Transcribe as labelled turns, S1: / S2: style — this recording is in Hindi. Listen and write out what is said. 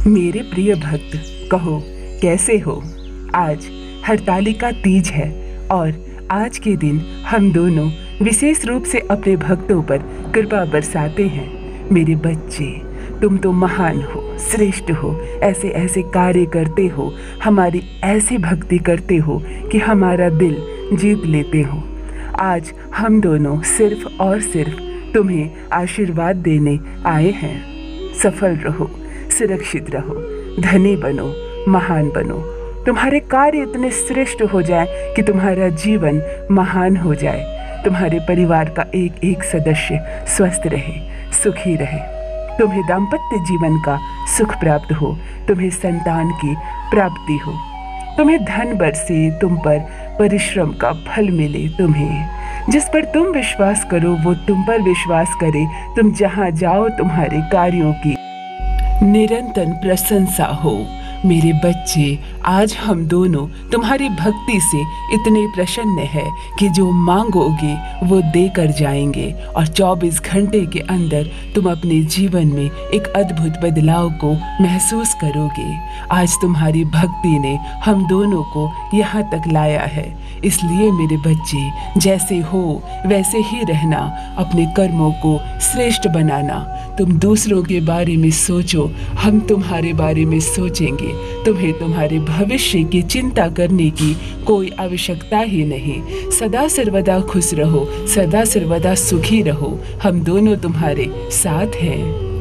S1: मेरे प्रिय भक्त, कहो कैसे हो। आज हरतालिका तीज है और आज के दिन हम दोनों विशेष रूप से अपने भक्तों पर कृपा बरसाते हैं। मेरे बच्चे, तुम तो महान हो, श्रेष्ठ हो, ऐसे ऐसे कार्य करते हो, हमारी ऐसी भक्ति करते हो कि हमारा दिल जीत लेते हो। आज हम दोनों सिर्फ और सिर्फ तुम्हें आशीर्वाद देने आए हैं। सफल रहो, सुरक्षित रहो, धनी बनो, महान बनो। तुम्हारे कार्य इतने श्रेष्ठ हो जाए कि तुम्हारा जीवन महान हो जाए। तुम्हारे परिवार का एक एक सदस्य स्वस्थ रहे, सुखी रहे। तुम्हें दाम्पत्य जीवन का सुख प्राप्त हो, तुम्हें संतान की प्राप्ति हो, तुम्हें धन बरसे, तुम पर परिश्रम का फल मिले। तुम्हें जिस पर तुम विश्वास करो वो तुम पर विश्वास करे। तुम जहाँ जाओ तुम्हारे कार्यों की निरंतर प्रशंसा हो। मेरे बच्चे, आज हम दोनों तुम्हारी भक्ति से इतने प्रसन्न हैं कि जो मांगोगे वो देकर जाएंगे और 24 घंटे के अंदर तुम अपने जीवन में एक अद्भुत बदलाव को महसूस करोगे। आज तुम्हारी भक्ति ने हम दोनों को यहाँ तक लाया है। इसलिए मेरे बच्चे, जैसे हो वैसे ही रहना, अपने कर्मों को श्रेष्ठ बनाना। तुम दूसरों के बारे में सोचो, हम तुम्हारे बारे में सोचेंगे। तुम्हें तुम्हारे भविष्य की चिंता करने की कोई आवश्यकता ही नहीं। सदा सर्वदा खुश रहो, सदा सर्वदा सुखी रहो। हम दोनों तुम्हारे साथ हैं।